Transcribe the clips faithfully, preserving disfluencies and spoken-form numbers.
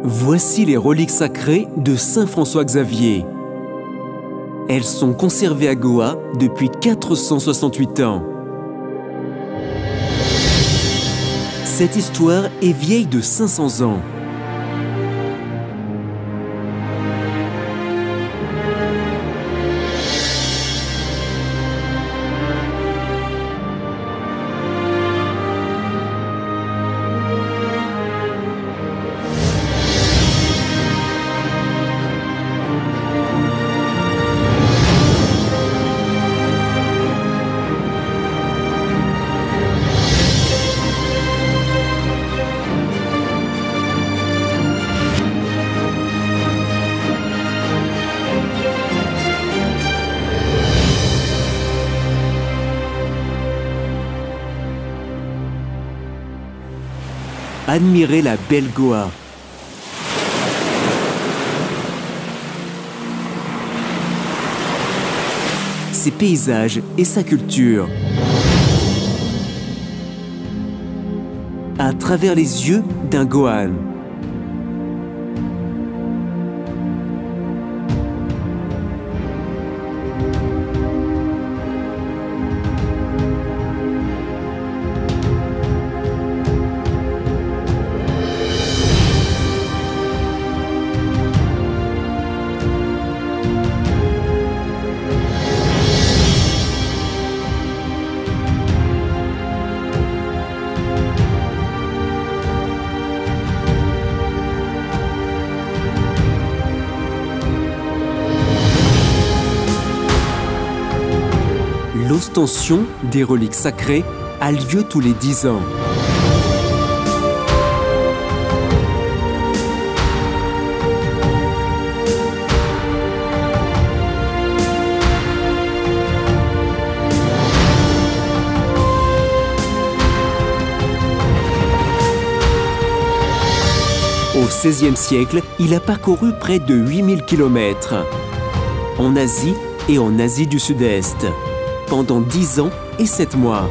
Voici les reliques sacrées de Saint François Xavier. Elles sont conservées à Goa depuis quatre cent soixante-huit ans. Cette histoire est vieille de cinq cents ans. Admirez la belle Goa. Ses paysages et sa culture. À travers les yeux d'un Goan. L'ostension des reliques sacrées a lieu tous les dix ans. Au seizième siècle, il a parcouru près de huit mille kilomètres en Asie et en Asie du Sud-Est. Pendant dix ans et sept mois.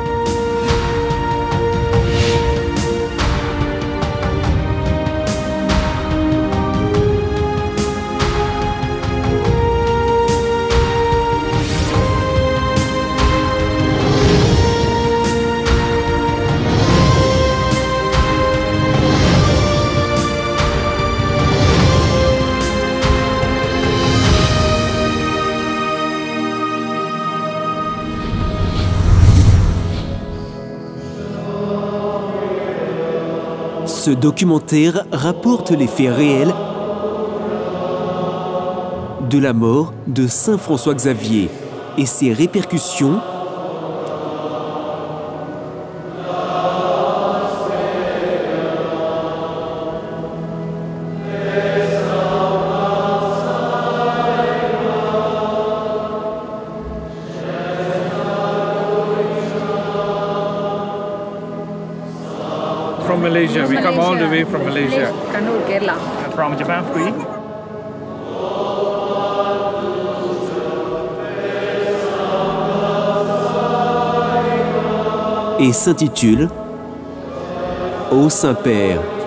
Ce documentaire rapporte les faits réels de la mort de Saint François Xavier et ses répercussions From Malaysia, we come all the way from Malaysia. Kannur, Kerala. From Japan, free. Et s'intitule Ô Saint-Père.